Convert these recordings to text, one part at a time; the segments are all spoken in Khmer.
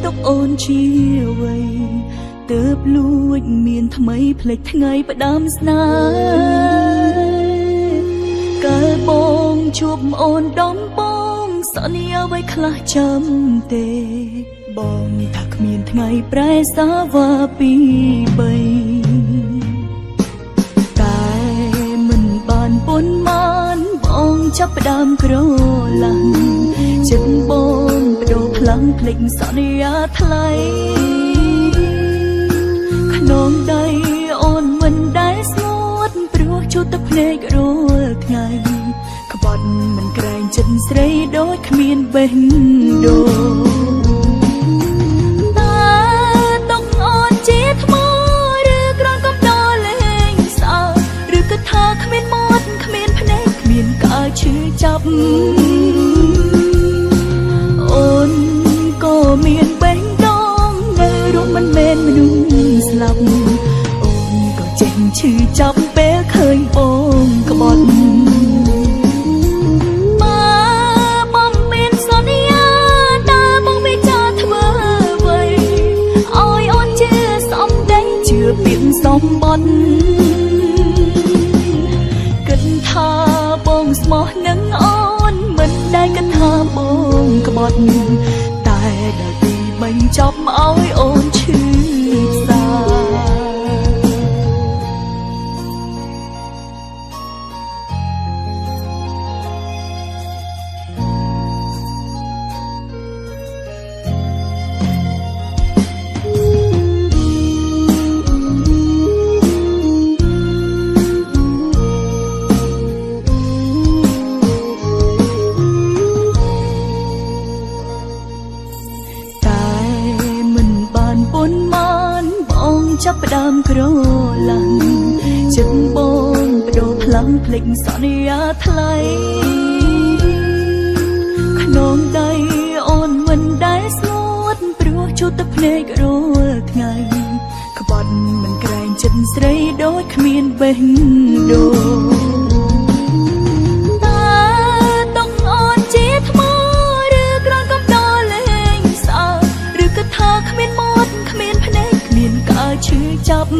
ទុកអូនជាអ្វីទើបលួចមានថ្មីភ្លេចថ្ងៃផ្ដាំស្នេហ៍កាលបងជួបអូនដំបងសន្យាអ្វីខ្លះចាំទេបងថាគ្មានថ្ងៃប្រែសាវ៉ាពី3តែមិនបានប៉ុន្មានបងចាប់ផ្ដើមក្រឡាំងចិត្តបងបដូរផ្លាំងភ្លេចសន្យាថ្លៃក្នុងដៃអូនមិនដែលស្ងួតព្រោះជួបទឹកភ្នែករាល់ថ្ងៃក្បត់មិនក្រែងចិត្តស្រីដូចគ្មានបេះដូងតែទុកអូនជាថ្មឬក្រនកំដរលេងសើឬក៏ថាគ្មានមាត់គ្មានភ្នែកគ្មានកាឈឺចាប់អូនក៏មានបេះដូងនៅរួមមិនមែនមនុស្សស្លាប់អូនក៏ចេះឈឺចាប់ពេលឃើញបងក្បត់បងមានសន្យាតើបងវិចារធ្វើអ្វីឲ្យអូនជឿសំដែងជឿពាក្យសំបត្តិគិតថាបងស្មោះនឹងអូនមិនដែលគិតថាបងក្បត់តែដល់ទីបញ្ចប់ឲ្យអូនឈឺសាចាប់ផ្ដើមក្រឡាំងចិត្តបងបដូរផ្លាំងភ្លេចសន្យាថ្លៃក្នុងដៃអូនមិនដែលស្ងួតព្រោះជួបទឹកភ្នែករាល់ថ្ងៃក្បត់មិនក្រែងចិត្តស្រីដូចគ្មានបេះដូងតែទុកអូនជាថ្មឬក្រនកំដរលេងសើឬក៏ថាគ្មានមាត់គ្មានភ្នែកមានកាឈឺចាប់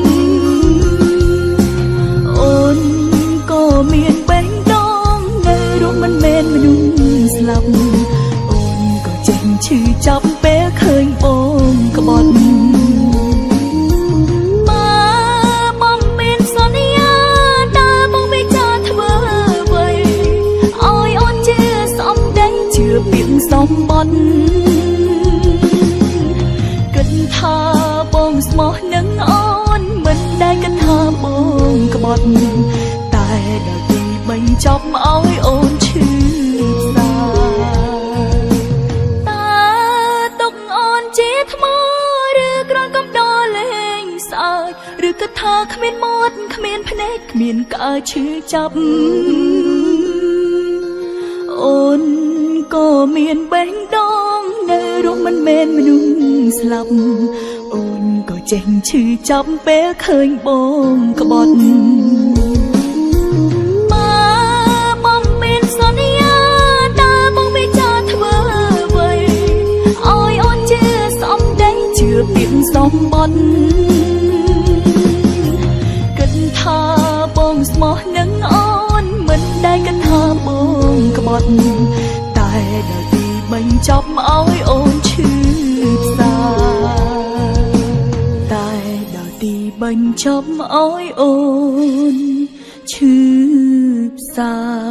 អូនក៏មានបេះដូងនៅរួមមិនមែនមនុស្សស្លាប់អូនក៏ចេះឈឺចាប់ពេលឃើញបងក្បត់បងមានសន្យាតើបងវិចារធ្វើអ្វីឲ្យអូនជឿសំដែងជឿពាក្យសំបត្តិគិតថាបងស្មោះនឹងអូនមិនដែលគិតថាបងក្បត់តែដល់ទីបញ្ចប់ឲ្យអូនឈឺសាតើទុកអូនជាថ្មឬក្រនកំដរលេងសើចឬក៏ថាគ្មានមាត់គ្មានភ្នែកគ្មានកាឈឺចាប់អូនក៏មានបេះដូងនៅរួមមិនមែនមនុស្សស្លាប់អូនក៏ចេះឈឺចាប់ពេលឃើញបងក្បត់បងមានសន្យាតើបងវិចារធ្វើអ្វីឲ្យអូនជឿសំដែងជឿពាក្យសំបត្តិគិតថាបងស្មោះនឹងអូនមិនដែលគិតថាបងក្បត់តែដល់ទីបញ្ចប់ឲ្យអូនឈឺសាតែដល់ទីបញ្ចប់ឲ្យអូនឈឺសា